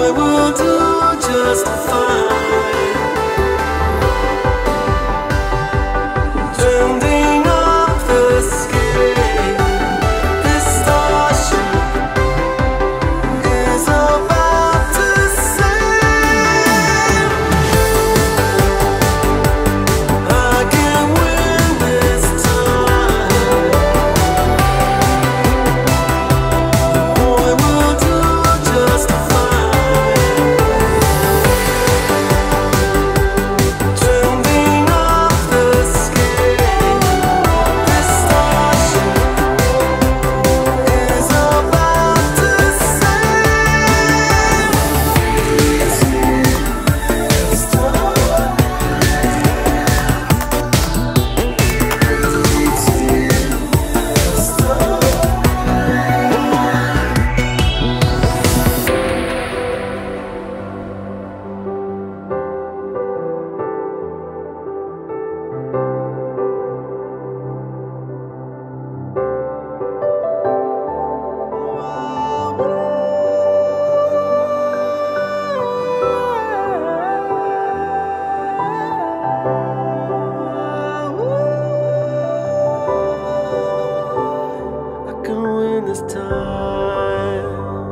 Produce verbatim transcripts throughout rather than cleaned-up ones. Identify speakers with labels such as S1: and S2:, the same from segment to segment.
S1: I will do just fine. Turning up the scale, this starship is about to sail. I can win this time. I will do just fine. Turning up the scale, this starship is about to sail. I can win this time.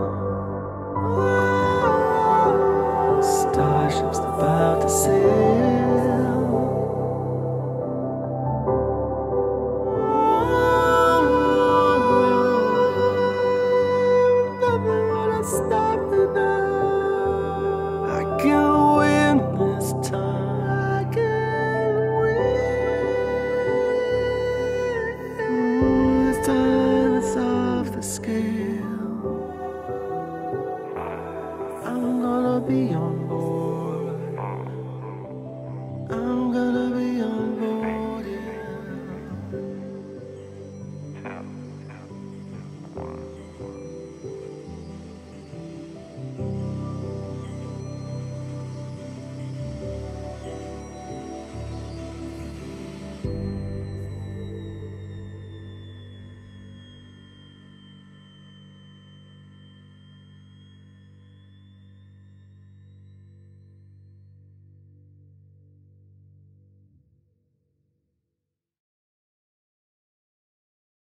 S1: Starship's about to sail. Nothing gonna stop me now. I can win this time. I can win. This time it's off the scale. I'm gonna be on